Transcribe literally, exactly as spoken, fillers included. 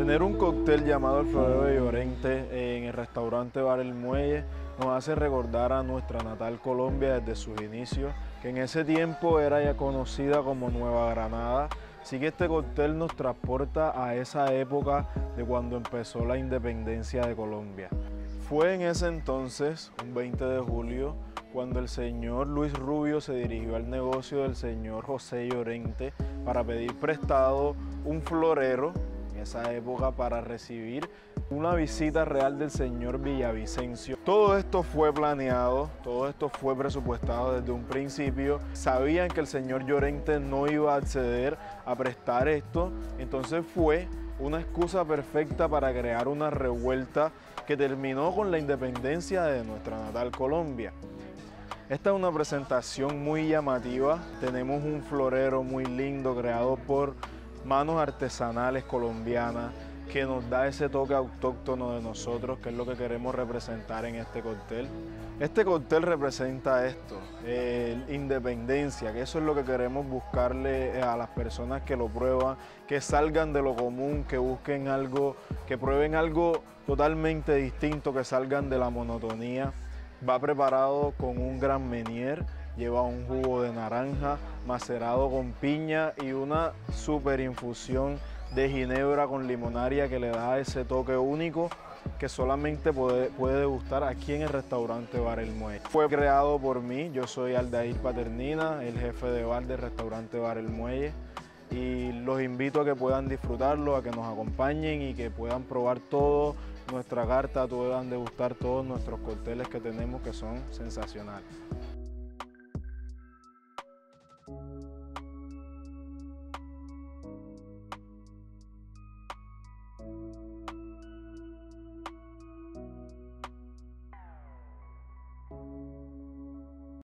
Tener un cóctel llamado el Florero de Llorente en el restaurante Bar El Muelle nos hace recordar a nuestra natal Colombia desde sus inicios, que en ese tiempo era ya conocida como Nueva Granada. Así que este cóctel nos transporta a esa época de cuando empezó la independencia de Colombia. Fue en ese entonces, un veinte de julio, cuando el señor Luis Rubio se dirigió al negocio del señor José Llorente para pedir prestado un florero en esa época para recibir una visita real del señor Villavicencio. Todo esto fue planeado, todo esto fue presupuestado desde un principio. Sabían que el señor Llorente no iba a acceder a prestar esto, entonces fue una excusa perfecta para crear una revuelta que terminó con la independencia de nuestra natal Colombia. Esta es una presentación muy llamativa. Tenemos un florero muy lindo creado por manos artesanales colombianas que nos da ese toque autóctono de nosotros, que es lo que queremos representar en este cóctel. Este cóctel representa esto, eh, independencia, que eso es lo que queremos buscarle a las personas que lo prueban, que salgan de lo común, que busquen algo, que prueben algo totalmente distinto, que salgan de la monotonía. Va preparado con un gran Menier, lleva un jugo de naranja macerado con piña y una super infusión de ginebra con limonaria que le da ese toque único que solamente puede, puede degustar aquí en el restaurante Bar El Muelle. Fue creado por mí, yo soy Aldair Paternina, el jefe de bar del restaurante Bar El Muelle, y los invito a que puedan disfrutarlo, a que nos acompañen y que puedan probar todo nuestra carta, puedan degustar todos nuestros cócteles que tenemos, que son sensacionales.